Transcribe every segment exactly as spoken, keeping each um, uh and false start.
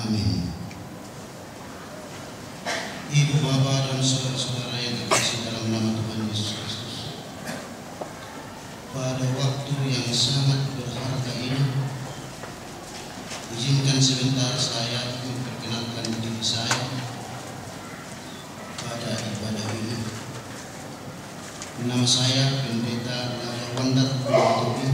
Amin. Ibu bapak dan saudara-saudara yang terkasih dalam nama Tuhan Yesus Kristus, pada waktu yang sangat berharga ini, izinkan sebentar saya memperkenalkan diri saya pada ibadah ini. Nama saya Pendeta Lara Wandar Kutobi,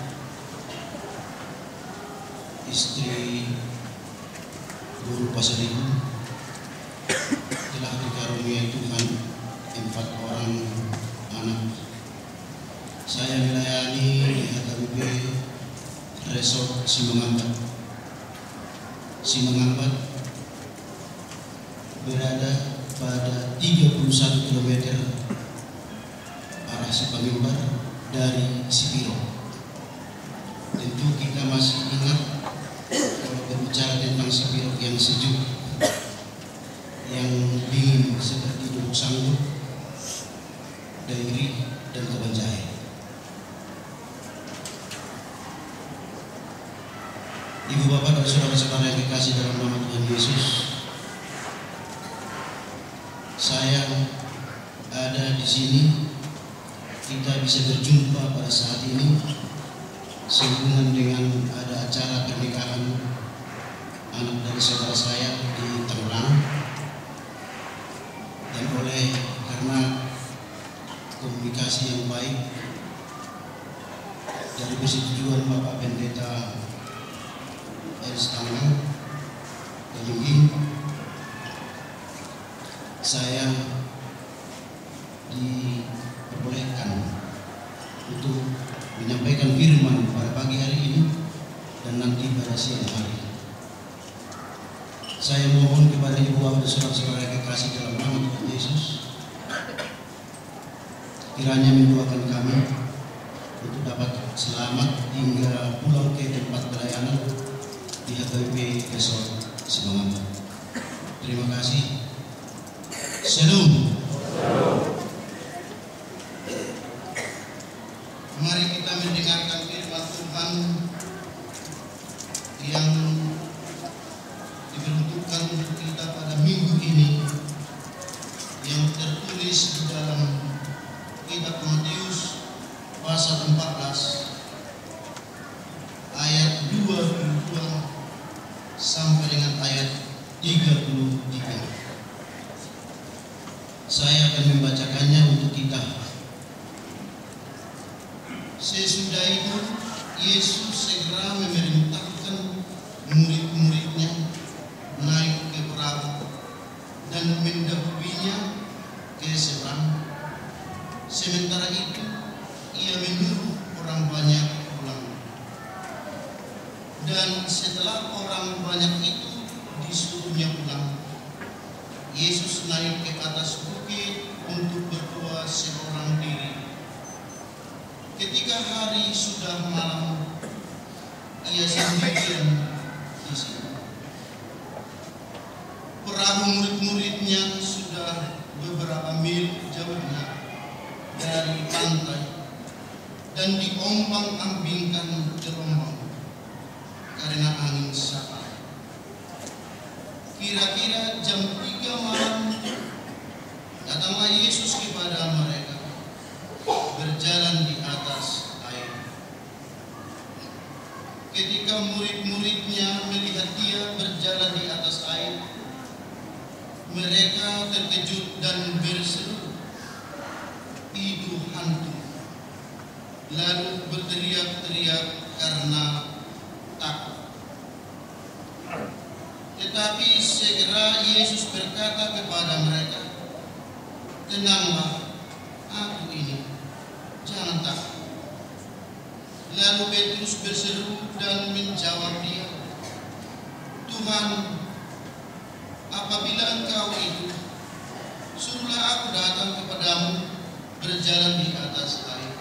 istri Guru Pasaribu, telah dikaruniai Tuhan empat orang anak. Saya melayani di H K B P Resort Simangambat. Simangambat berada pada tiga puluh satu kilometer arah Sipamimbar dari Sipiro. Tentu kita masih ingat kalau berbicara tentang Sipiro yang sejuk, yang dingin seperti Duduk Sanggup, Dairi, dan Kabanjahe. Ibu bapak dan saudara-saudara yang dikasih dalam nama Tuhan Yesus, saya ada di sini, kita bisa berjumpa pada saat ini sehubungan dengan ada acara pernikahan anak dari saudara saya di Tangerang. Dan oleh karena komunikasi yang baik dari persetujuan Bapak Pendeta Eris Tangerang dan Yungging, saya diperbolehkan untuk menyampaikan firman pada pagi hari ini dan nanti pada siang hari. Saya mohon kepada ibu bapak dan saudara-saudara yang kekasih dalam nama Tuhan Yesus, kiranya mendoakan kami untuk dapat selamat hingga pulang ke tempat pelayanan di H K B P Resort Simangambat. Terima kasih. Shalom. Mari kita mendengarkan firman Tuhan yang diperuntukkan untuk kita pada minggu ini, yang tertulis di dalam kitab Matius pasal empat belas ayat dua puluh dua sampai dengan ayat tiga puluh tiga. Saya akan membacakannya untuk kita. Sesudah itu Yesus segera memerintahkan murid-muridnya naik ke perahu dan mendahuluinya ke seberang. Sementara itu ia menyuruh orang banyak pulang. Dan setelah orang banyak itu disuruhnya pulang, Yesus naik ke atas bukit untuk berdoa seorang diri. Ketika hari sudah malam, ia sendirian di situ. Perahu murid-muridnya sudah beberapa mil jauhnya dari pantai dan diombang-ambingkan gelombang karena angin sakit. Kira-kira jam tiga malam datanglah Yesus kepada mereka, berjalan di atas air. Ketika murid-muridnya melihat dia berjalan di atas air, mereka terkejut dan berseru, "Itu hantu!" Lalu berteriak-teriak karena takut. Tetapi segera Yesus berkata kepada mereka, "Tenanglah, aku ini, jangan takut." Lalu Petrus berseru dan menjawab dia, "Tuhan, apabila Engkau itu, suruhlah aku datang kepadamu berjalan di atas air."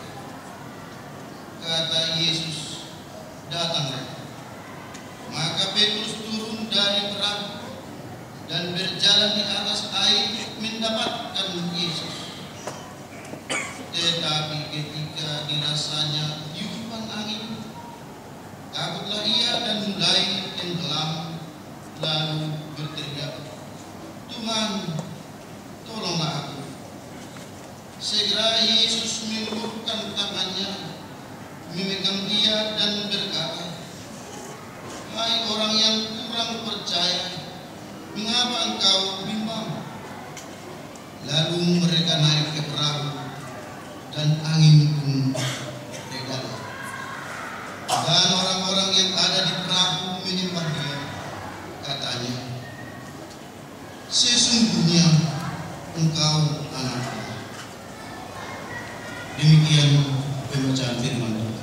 Kata Yesus, "Datanglah." Maka Petrus turun dari perahu dan berjalan di atas air mendapatkan Yesus. Tetapi ketika dirasanya tiupan angin, takutlah ia dan mulai tenggelam lalu berteriak, "Tuhan, tolonglah aku." Segera Yesus mengulurkan tangannya, memegang dia dan berkata, "Hai orang yang kurang percaya, mengapa engkau bimbang?" Lalu mereka naik ke perahu dan angin pun reda. Dan orang-orang yang ada di perahu menyembah dia. Katanya, "Sesungguhnya engkau anak Allah." Demikian pembacaan firman Tuhan.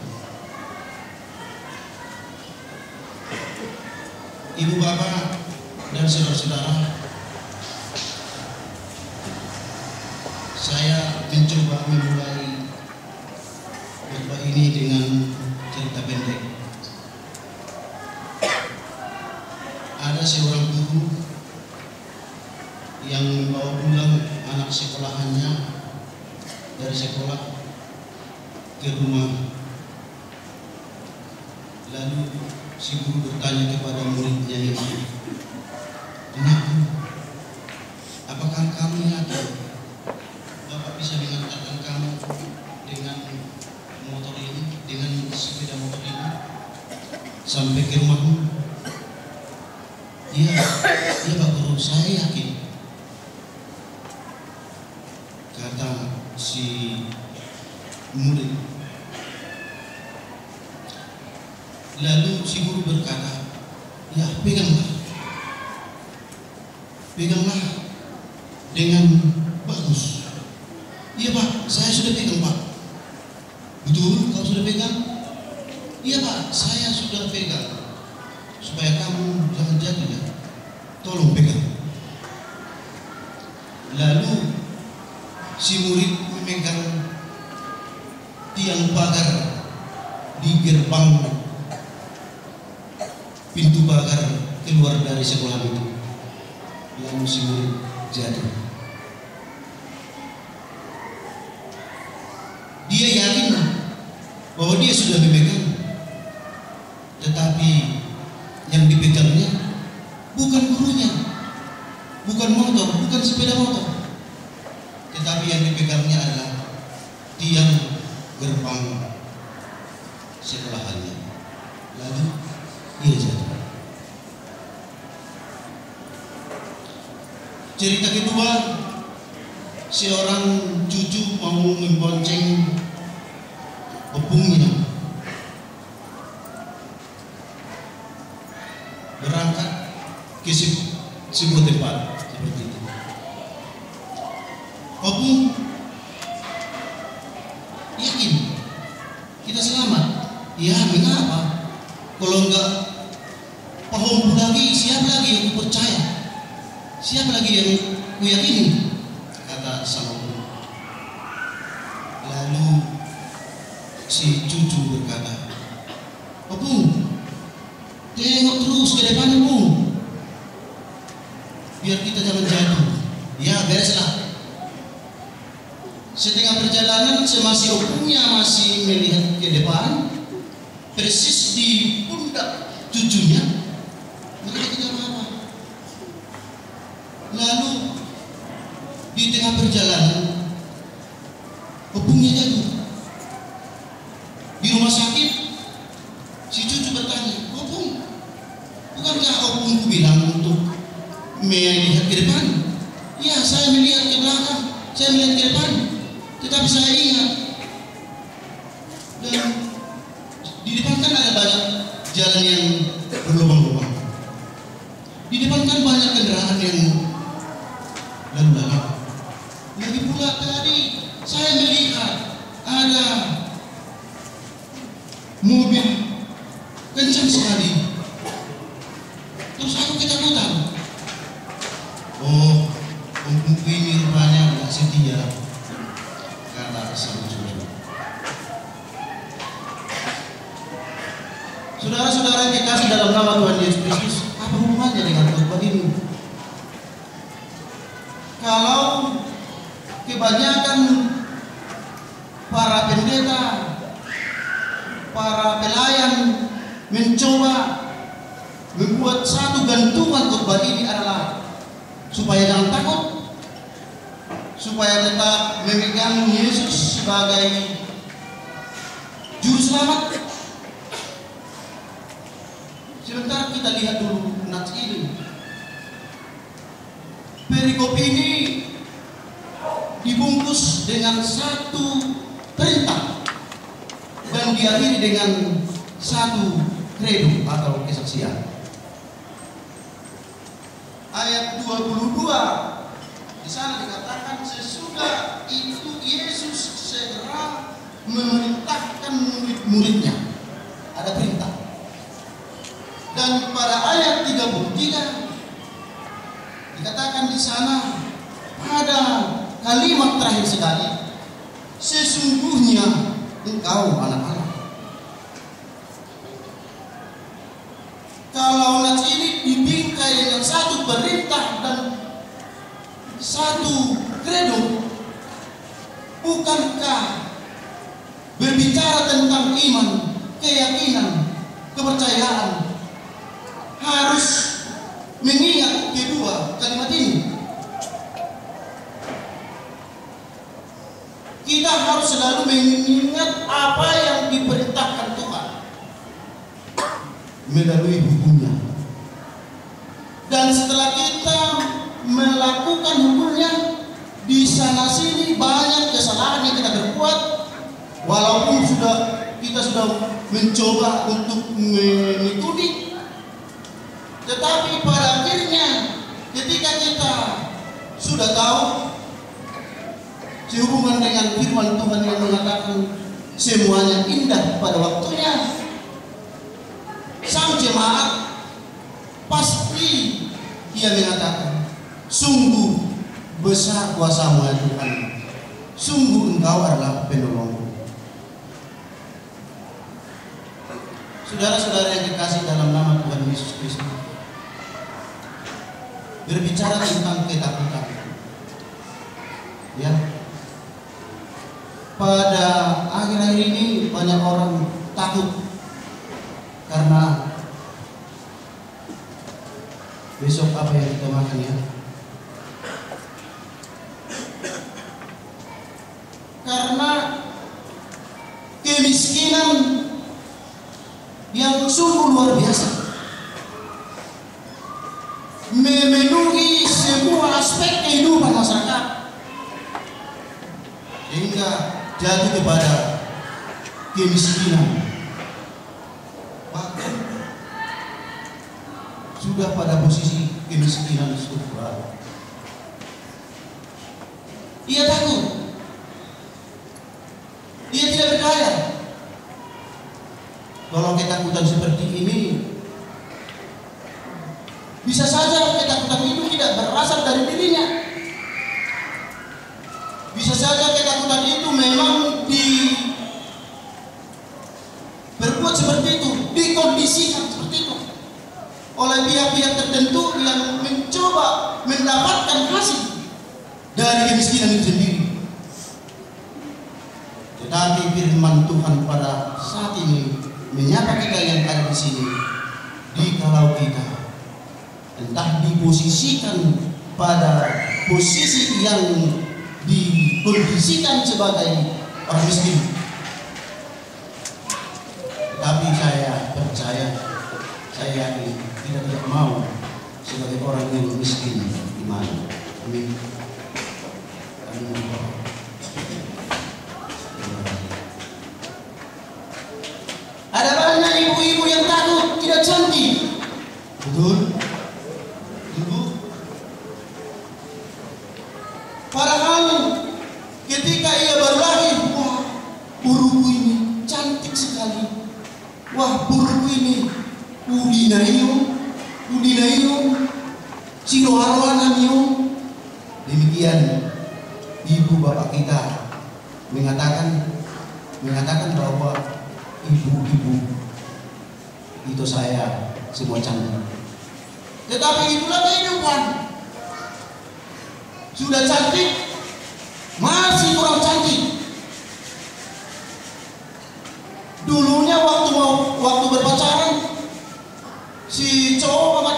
Ibu bapak dan saudara-saudara, saya mencoba memulai khotbah ini dengan cerita pendek. Ada seorang guru yang membawa pulang anak sekolahannya dari sekolah ke rumah. Lalu si guru bertanya kepada muridnya itu, "Anakku, apakah kamu yakin Bapak bisa mengantarkan kamu dengan motor ini, dengan sepeda motor ini sampai ke rumahmu?" "Iya, iya Pak Guru, saya yakin," kata si murid. Lalu si guru berkata, "Ya, peganglah, peganglah dengan bagus." "Iya Pak, saya sudah pegang Pak." "Betul, kau sudah pegang?" "Iya Pak, saya sudah pegang. Supaya kamu jangan jatuh ya, tolong pegang." Lalu si murid memegang tiang pagar di gerbang pintu pagar keluar dari sekolah itu. Lalu si murid jatuh. Dia yakin bahwa dia sudah memegang, tetapi yang dipegangnya bukan gurunya, bukan motor, bukan sepeda motor, tetapi yang dipegangnya adalah tiang gerbang sekolahannya. Lalu ia jatuh. Cerita kedua, seorang cucu mau membonceng opungnya berangkat ke sebuah tempat seperti itu. "Opung, yakin kita selamat?" "Ya, mengapa? Kalau enggak pahomku lagi, siapa lagi yang ku percaya? Siapa lagi yang ku yakini?" kata sang opung. Lalu si cucu berkata, "Opung, tengok terus ke depan Opung, biar kita jangan jatuh." "Ya, bereslah." Setengah perjalanan, semasa opungnya masih melihat ke depan, persis di pundak cucunya mereka tidak apa-apa. Lalu di tengah perjalanan opungnya jatuh. Di rumah sakit si cucu bertanya, "Opung, bukankah opungku bilang untuk melihat ke depan?" "Ya, saya melihat ke belakang, saya melihat ke depan, tetapi saya ingat, dan di depan kan ada banyak jalan yang berlubang-lubang. Di depan kan banyak kendaraan yang lalu lalang. Lagi pula tadi saya melihat ada mobil kencang sekali. Terus aku ketakutan." "Oh, opungku ini rupanya tidak setia," kata sang cucu. Saudara-saudara yang dikasih dalam nama Tuhan Yesus Kristus, apa hubungannya dengan khotbah ini? Kalau kebanyakan para pendeta, para pelayan mencoba membuat membuat satu gantungan khotbah ini adalah supaya jangan takut, supaya tetap memegang Yesus sebagai juru selamat. Sebentar kita lihat dulu nats ini. Perikop ini dibungkus dengan satu perintah dan diakhiri dengan satu kredo atau kesaksian. Ayat dua puluh dua di sana dikatakan, sesudah itu Yesus segera memerintahkan murid-muridnya. Ada perintah. Dan pada ayat tiga puluh tiga dikatakan di sana pada kalimat terakhir sekali, sesungguhnya engkau anak Allah. Kalau nats ini dibingkai dengan satu perintah dan satu kredo, bukankah berbicara tentang iman, keyakinan, kepercayaan harus mengingat kedua kalimat ini? Kita harus selalu mengingat apa yang diperintahkan Tuhan melalui hukumnya. Dan setelah kita melakukan hukumnya, di sana sini banyak kesalahan yang kita berbuat, walaupun sudah kita sudah mencoba untuk mengikuti, tetapi pada akhirnya ketika kita sudah tahu sehubungan dengan firman Tuhan yang mengatakan semuanya indah pada waktunya, sang jemaat pasti dia mengatakan, sungguh besar kuasa-Mu ya Tuhan, sungguh Engkau adalah penolongku. Saudara-saudara yang dikasih dalam nama Tuhan Yesus Kristus, berbicara tentang ketakutan, ya, pada akhir-akhir ini banyak orang takut karena besok apa yang kita makan, ya. Karena kemiskinan yang sungguh luar biasa memenuhi semua aspek kehidupan masyarakat, sehingga jatuh kepada kemiskinan, bahkan sudah pada posisi kemiskinan struktural. Ia takut, ia tidak berdaya. Kalau ketakutan seperti ini, bisa saja ketakutan itu tidak berasal dari dirinya. Bisa saja ketakutan itu memang di berbuat seperti itu, dikondisikan seperti itu oleh pihak-pihak tertentu yang mencoba mendapatkan hasil dari kemiskinan itu sendiri. Tetapi firman Tuhan pada saat ini menyapa kita yang ada di sini, jikalau kita entah diposisikan pada posisi yang dikondisikan sebagai orang miskin, tapi saya percaya, saya yakin kita tidak mau sebagai orang yang miskin iman. Amin. Amin. Ada banyak ibu-ibu yang takut tidak cantik, betul? Ibu, padahal ketika ia baru lahir, wah, buruku ini cantik sekali. Wah, buruku ini udinayo, udinayo, siroarwananyo. Demikian ibu bapak kita mengatakan mengatakan bahwa ibu-ibu itu saya semua cantik. Tetapi itulah kehidupan. Sudah cantik, masih kurang cantik. Dulunya waktu mau waktu berpacaran, si cowok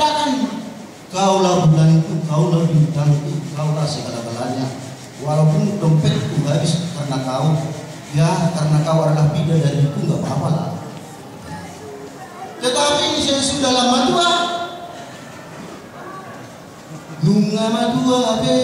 Kaulah bulanku, kaulah bintangku, kaulah segala-galanya. Walaupun dompetku habis karena kau, ya karena kau adalah bidadariku, nggak apa-apa lah. Tetapi saya sudah lama tua, nunga madua be.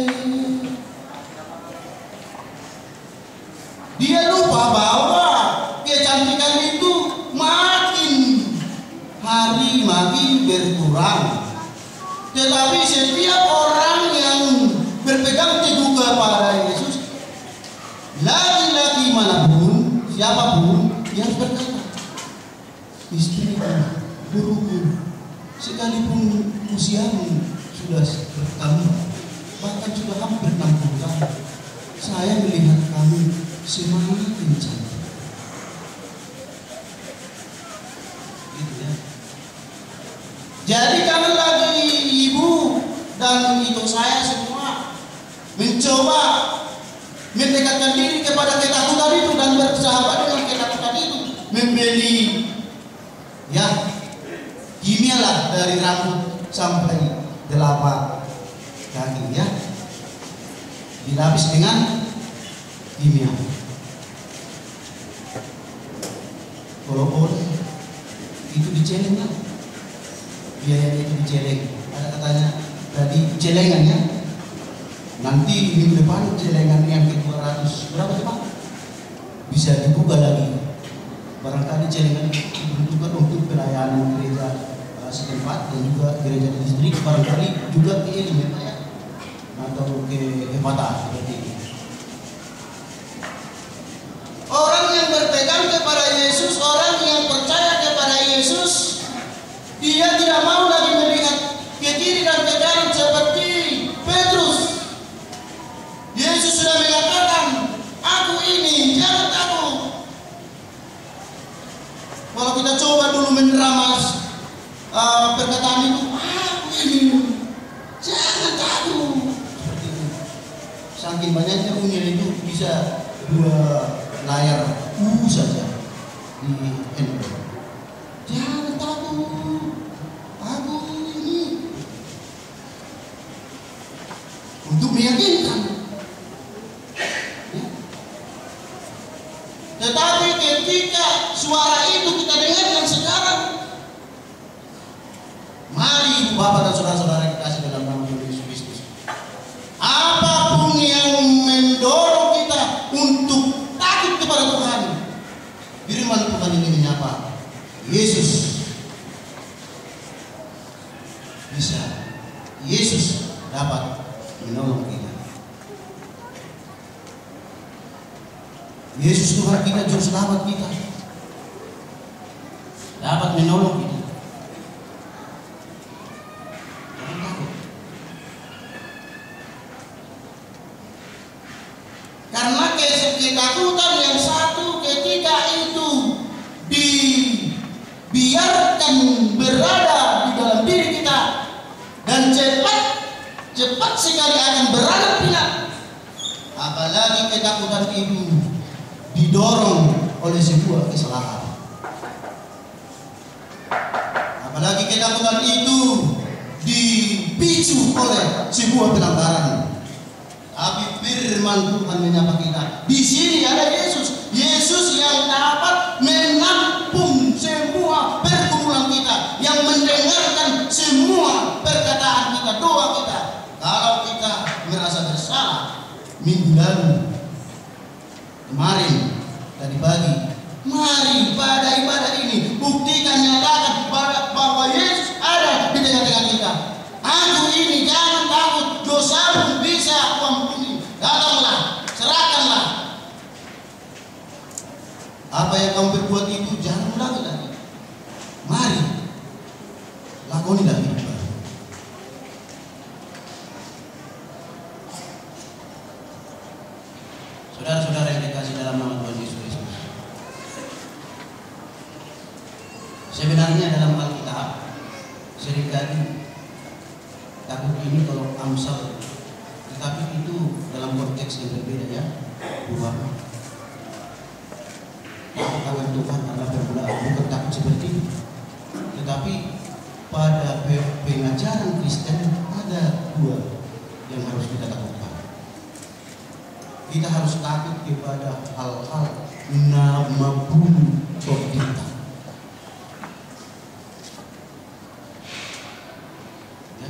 Dia lupa bahwa kecantikan itu makin hari makin berkurang. Tetapi setiap orang yang berpegang teguh kepada Yesus, laki-laki manapun, siapapun, yang berkata, istriku, buruku, sekalipun usiamu sudah bertambah, bahkan sudah hampir enam puluh tahun, saya melihat kamu semakin cantik. Gitu ya. Jadi kami lagi ibu dan itu saya semua mencoba mendekatkan diri kepada ketakutan itu dan bersahabat dengan ketakutan itu, membeli ya kimia lah dari rambut sampai telapak kaki ya, dilapis dengan kimia. Kalau boleh itu diceleng lah, biayanya itu diceleng. Ada katanya tadi celengan ya. Nanti minggu depan celengan yang ke dua ratus berapa Pak? Bisa dibuka lagi. Barangkali celengan itu dibutuhkan untuk pelayanan gereja uh, setempat dan juga gereja di distrik, barangkali juga ke ini ya, atau ke Hepata seperti ini. Orang yang berpegang kepada Yesus, orang yang percaya kepada Yesus, dia tidak mau lagi melihat ke kiri dan ke kanan seperti Petrus. Yesus sudah mengatakan, aku ini, jangan takut. Kalau kita coba dulu meneramas uh, perkataan itu, aku ini, jangan takut. Seperti itu. Saking banyaknya unyil itu bisa dua layar U saja di handphone. Jangan takut, aku ini. Untuk meyakinkan. Tetapi ketika suara itu kita dengarkan sekarang, mari Bapak dan saudara-saudara kita kasih dalam nama Tuhan Yesus Kristus. Apapun yang mendorong kita untuk takut kepada Tuhan, firman Tuhan ini menyapa, Yesus bisa, Yesus dapat menolong kita. Yesus Tuhan kita, juru selamat kita, dapat menolong kita. Jangan takut. Karena ketakutan yang satu ketika itu dibiarkan berada di dalam diri kita dan cepat cepat sekali akan beranak pinak. Apalagi ketakutan itu didorong oleh sebuah kesalahan. Apalagi ketakutan itu dipicu oleh sebuah pelanggaran. Tapi firman Tuhan menyapa kita. Di sini ada Yesus, Yesus yang dapat menampung semua pergumulan kita, yang mendengarkan semua perkataan kita, doa kita. Kalau kita merasa bersalah, minggu lalu, kemarin, tadi pagi, mari pada ibadah ini buktikan, nyatakan bahwa Yesus ada di tengah-tengah kita. Aku ini, jangan takut, dosamu bisa aku ampuni. Datanglah, serahkanlah. Apa yang kamu perbuat itu jangan ulangi lagi. Mari lakonilah hidup baru. Saudara-saudara yang dikasih dalam nama Tuhan Yesus Kristus, sebenarnya dalam Alkitab seringkali takut ini kalau Amsal, tetapi itu dalam konteks yang berbeda ya. Bukan takut akan Tuhan adalah permulaan, bukan takut seperti itu. Tetapi pada pengajaran Kristen yang harus kita takutkan. Kita harus takut kepada hal-hal nama bunuh kita. Ya.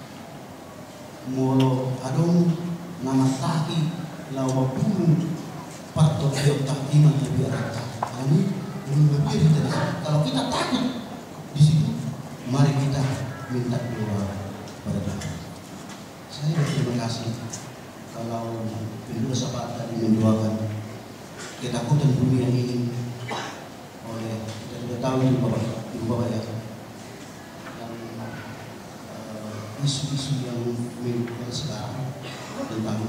Molo adong nama taki lawa bunuh patut ayok takiman lebih rata. Ini lebih dari kalau kita takut di situ, mari kita minta doa pada Tuhan. Saya berterima kasih kalau penduduk sahabat tadi mendoakan ketakutan dunia ini oleh kita sudah tahu di bawah di bawah ya yang uh, isu-isu yang menguat sekarang tentang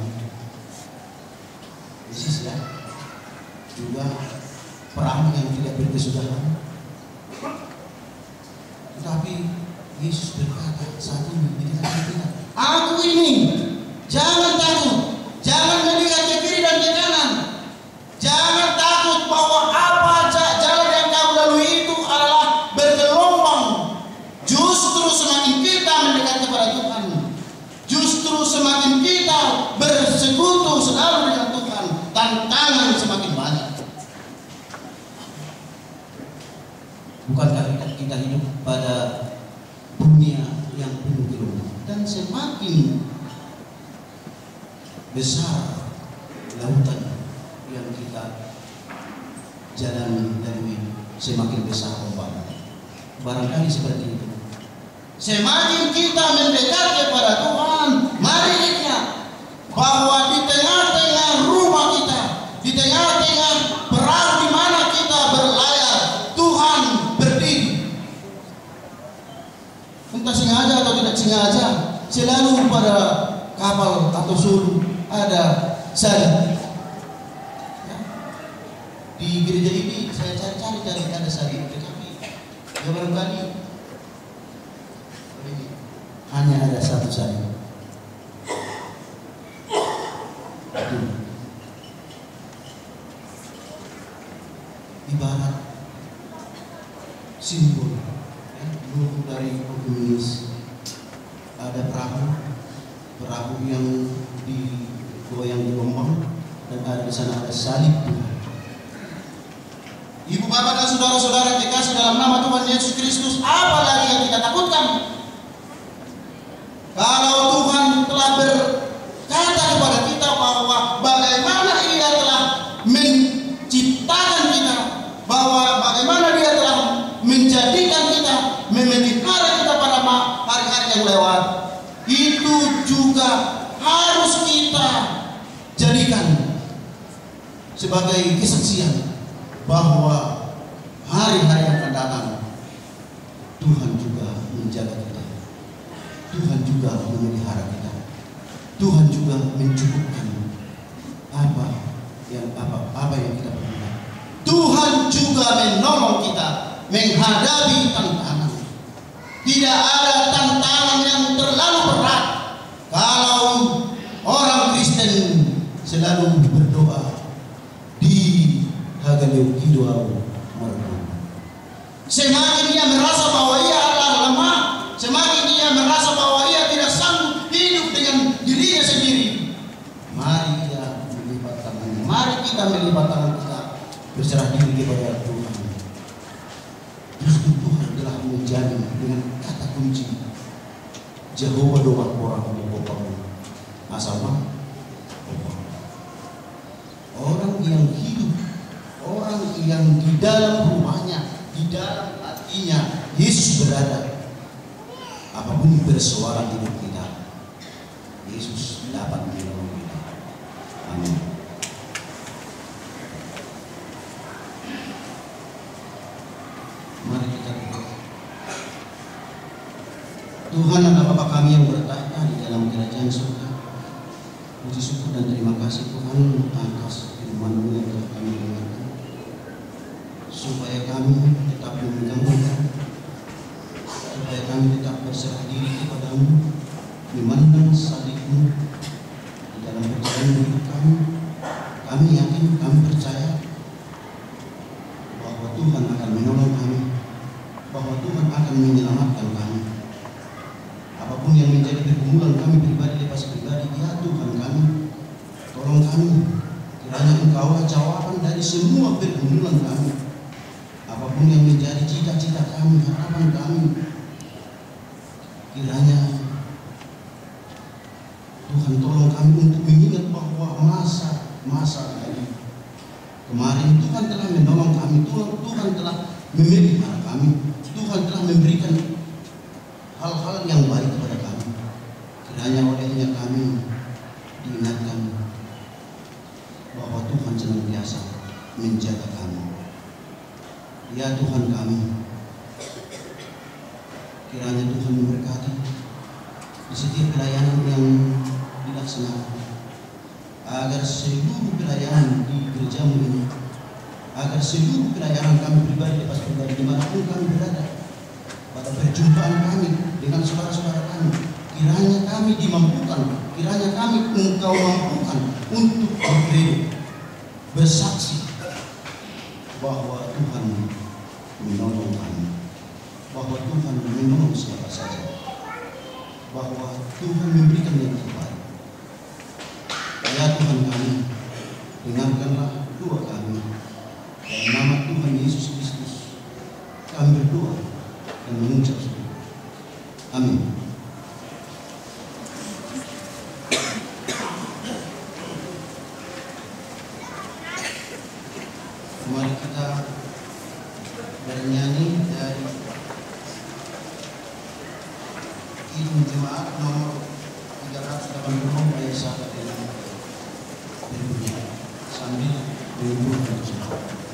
ISIS ya, juga perang yang tidak berkesudahan. Tetapi Yesus berkata saat ini di tengah kita, aku ini, jangan takut, jangan melihat ke kiri dan ke kanan, jangan takut bahwa apa jalan yang kamu lalui itu adalah bergelombang. Justru semakin kita mendekat kepada Tuhan, justru semakin kita bersekutu selalu dengan Tuhan, tantangan semakin banyak. Bukankah kita, kita hidup pada dunia yang penuh gelombang, dan semakin besar lautan yang kita jalani dari semakin besar ombak. Barangkali seperti itu. Semakin kita mendekat kepada Tuhan, mari ingat bahwa di tengah-tengah rumah kita, di tengah-tengah perahu di mana kita berlayar, Tuhan berdiri. Entah sengaja atau tidak sengaja, selalu pada kapal atau sulung ada salib. Ya. Di gereja ini saya cari-cari cari ada salib, tetapi ya barangkali hanya ada satu salib. Ibarat simbol ya, logo dari komunis. Ada perahu, perahu yang digoyang gelombang, dan ada di sana ada salib Tuhan. Ibu bapak dan saudara-saudara dikasih dalam nama Tuhan Yesus Kristus, apa lagi yang kita takutkan? Kalau Tuhan telah berkata kepada kita bahwa bagaimana Ia telah menciptakan kita, bahwa bagaimana Dia telah menjadikan kita, memelihara kita pada hari-hari yang lewat, itu juga harus kita jadikan sebagai kesaksian bahwa hari-hari yang akan datang Tuhan juga menjaga kita, Tuhan juga memelihara kita, Tuhan juga mencukupkan apa yang apa apa yang kita perlukan. Tuhan juga menolong kita menghadapi tantangan. Tidak ada tantangan yang terlalu berat kalau orang Kristen selalu berdoa di Hagaleu Kidoau Margo. Semakin dia merasa bahwa ia adalah lemah, semakin dia merasa bahwa ia tidak sanggup hidup dengan dirinya sendiri, mari dia melipat tangannya, mari kita melipat tangan kita, berserah diri kepada Tuhan. Justru Tuhan telah menjamin dengan kata kunci Jehovah doa orang mengobamu asal orang yang hidup, orang yang di dalam rumahnya, di dalam hatinya Yesus berada, apapun bersuara hidup kita, Yesus dapat menolong kita. Amin. Mari kita berdoa. Tuhan adalah Bapa kami yang bertahta di dalam kerajaan surga. Puji syukur dan terima kasih Tuhan atas firman-Mu yang telah kami dengarkan, supaya kami tetap memegang Tuhan, supaya kami tetap berserah diri kepada-Mu, memandang salib-Mu di dalam perjalanan hidup kami. Kami yakin, kami percaya bahwa Tuhan akan menolong kami, bahwa Tuhan akan menyelamatkan kami. apapun yang menjadi pergumulan kami pribadi lepas pribadi, ya Tuhan kami, tolong kami, kiranya Engkaulah jawaban dari semua pergumulan kami. Apapun yang menjadi cita-cita kami, harapan kami, kiranya Tuhan tolong kami untuk mengingat bahwa masa-masa dari kemarin Tuhan telah menolong kami, Tuhan, Tuhan telah memelihara kami, Tuhan telah memberikan hal-hal yang baik kepada kami. Kiranya olehnya kami diingatkan bahwa Tuhan senantiasa menjaga kami. Ya Tuhan kami, kiranya Tuhan memberkati di setiap pelayanan yang dilaksanakan, agar seluruh pelayanan di gerejamu ini, agar seluruh pelayanan kami pribadi lepas pribadi dimanapun kami berada, pada perjumpaan kami dengan saudara-saudara kami, kiranya kami dimampukan, kiranya kami Engkau mampukan untuk berkredo, bersaksi bahwa Tuhan menolong kami, bahwa Tuhan menolong siapa saja, bahwa Tuhan memberikan yang terbaik. Ya Tuhan kami, dengarkanlah doa kami. Dalam nama Tuhan Yesus Kristus kami berdoa dan mengucap syukur. Amin. Mari kita bernyanyi dari Kidung Jemaat nomor tiga ratus delapan puluh ayat satu dan berikutnya sambil mengumpulkan dosa.